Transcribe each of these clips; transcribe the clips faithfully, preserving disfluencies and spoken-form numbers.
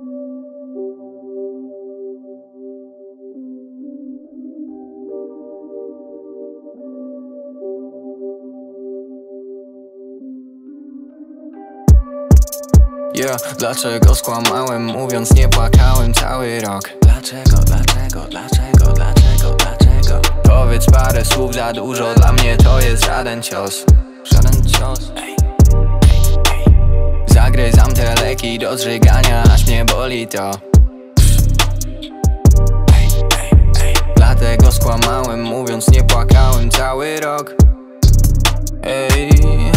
Yeah, dlaczego skłamałem, mówiąc nie płakałem cały rok? Dlaczego, dlaczego, dlaczego, dlaczego, dlaczego? Powiedz parę słów, za dużo, dla mnie to jest żaden cios. Żaden cios. Ej, ej, ej. Zagryzam te leki do zżygania, aż mnie boli to. Ej, ej, ej. Dlatego skłamałem, mówiąc nie płakałem cały rok. Ej.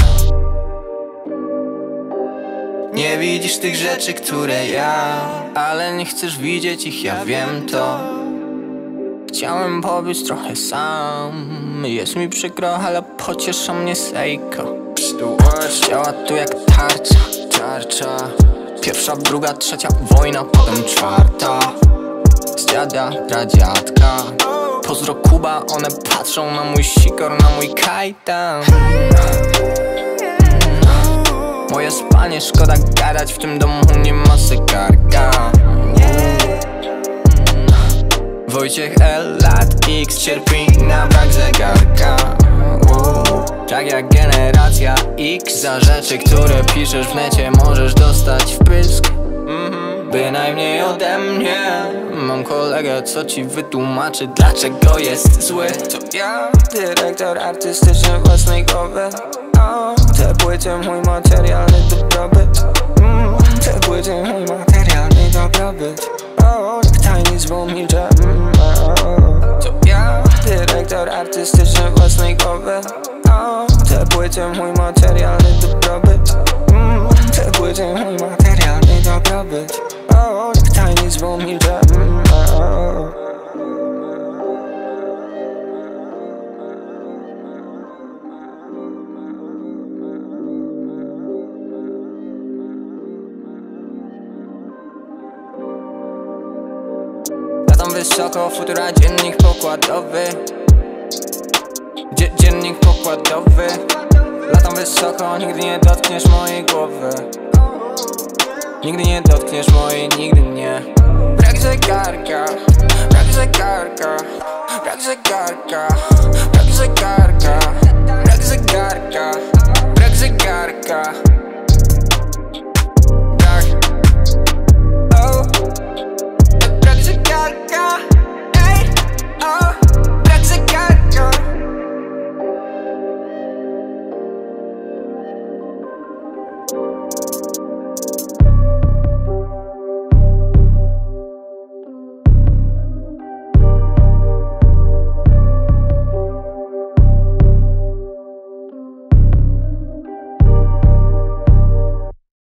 Nie widzisz tych rzeczy, które ja, ale nie chcesz widzieć ich, ja wiem to. Chciałem pobyć trochę sam, jest mi przykro, ale pociesza mnie Seiko. Działa tu jak tarcza, tarcza. Pierwsza, druga, trzecia wojna, potem czwarta. Z dziada dla dziadka. Pozdro Kuba, one patrzą na mój sikor, na mój kajtan. Moje spanie, szkoda gadać, w tym domu nie ma zegarka. Wojciech L, lat X, cierpi na brak zegarka. Tak jak generacja X. Za rzeczy, które piszesz w necie, możesz dostać wpysk. Bynajmniej ode mnie. Mam kolegę, co ci wytłumaczy, dlaczego jest zły. To ja, dyrektor artystyczny własnej głowy. Te płyty mój materialny dobrobyt. mm, Te płyty mój materialny dobrobyt. O, jak tajnic milczę. mm, To ja, dyrektor artystyczny własnej głowy. O, te płyty mój materialny dobrobyt. mm, Te płyty mój materialny dobrobyt. O, jak tajnic milczę. mm, Latam wysoko, futura, dziennik pokładowy. Dzie dziennik pokładowy. Latam wysoko, nigdy nie dotkniesz mojej głowy. Nigdy nie dotkniesz mojej, nigdy nie. Brak zegarka, brak zegarka, brak zegarka, brak zegarka, brak zegarka, brak zegarka.